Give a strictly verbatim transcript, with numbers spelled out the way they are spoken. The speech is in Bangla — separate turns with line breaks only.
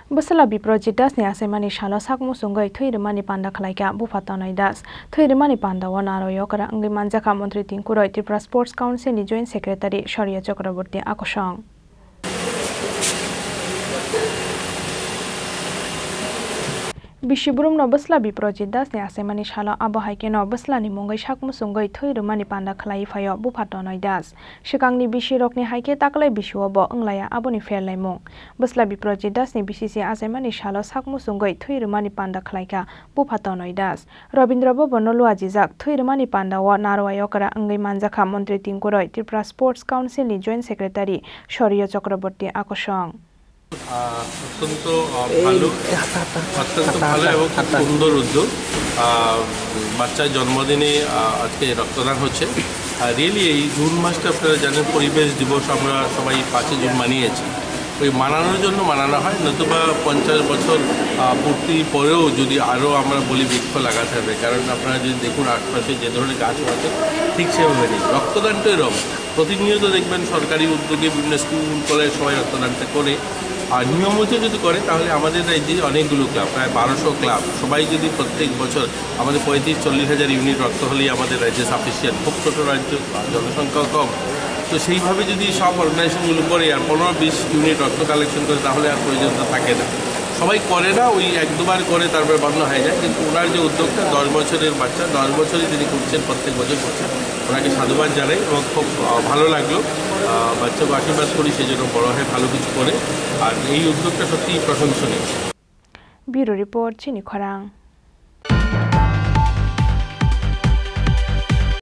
Bwsla Biprajit das ni Achaimani Salo Sak Mwchungwi Thowi Rwmani Panda Khlaikha Bupha Tanoy das Thowi Rwmani Panda wa Naruwai Okra wngwi Manjakha Mantri Tinku Tripura Sports Council ni Joint Secretary Saryu Chakraborty Akosong. Bishiburum no Bwsla Biprajit das ni Achaimani Salo Abohaike no Bwsla ni Mwchungwi Sak Mwchungwi Thowi Rwmani Panda Khlaikha Bupha Tanoy das Shikangni Bishirok ni haike taklai bishuo bo onglaya aboni ferlaimung Bwsla Biprajit das ni B C C Achaimani Salo Sak Mwchungwi Thowi Rwmani Panda Khlaikha Bupha Tanoy das Rabindra Bhavan no luajijak Thowi Rwmani Panda wa Naruwai Okra wngwi Manjakha Mantri Tinku Tripura Sports Council ni Joint Secretary Saryu Chakraborty Akosong.
অত্যন্ত ভালো অত্যন্ত ভালো এবং খুব সুন্দর উদ্যোগ বাচ্চার জন্মদিনে আজকে রক্তদান হচ্ছে আর রিয়েলি এই জুন মাসটা আপনারা জানেন পরিবেশ দিবস আমরা সবাই পাঁচই জুন মানিয়েছি ওই মানানোর জন্য মানানো হয় নতুবা পঞ্চাশ বছর পূর্তি পরেও যদি আরও আমরা বলি বৃক্ষ লাগাতে হবে কারণ আপনারা যদি দেখুন আশপাশে যে ধরনের গাছ আছে ঠিক সেভাবে নেই রক্তদানটা এরকম প্রতিনিয়ত দেখবেন সরকারি উদ্যোগে বিভিন্ন স্কুল কলেজ সবাই রক্তদানটা করে আর নিয়মিত যদি করে তাহলে আমাদের রাজ্যে অনেকগুলো ক্লাব প্রায় বারোশো ক্লাব সবাই যদি প্রত্যেক বছর আমাদের পঁয়ত্রিশ চল্লিশ হাজার ইউনিট রক্ত হলেই আমাদের রাজ্যে সাফিসিয়েন্ট খুব ছোটো রাজ্য জনসংখ্যা কম তো সেইভাবে যদি সব অর্গানাইজেশনগুলো করে আর পনেরো বিশ ইউনিট রক্ত কালেকশন করে তাহলে আর প্রয়োজনটা থাকে না সবাই করে না ওই এক দুবার করে তারপরে বন্ধ হয়ে যায় কিন্তু ওনার যে উদ্যোগটা দশ বছরের বাচ্চা দশ বছরই তিনি করছেন প্রত্যেক বছর করছেন ওনাকে সাধুবাদ জানাই এবং খুব ভালো লাগলো বাচ্চাকে আশীর্বাদ করি সেই জন্য বড় হয়ে ভালো কিছু করে আর এই উদ্যোগটা সত্যিই প্রশংসনীয়।
ব্যুরো রিপোর্ট চিনি খরাং।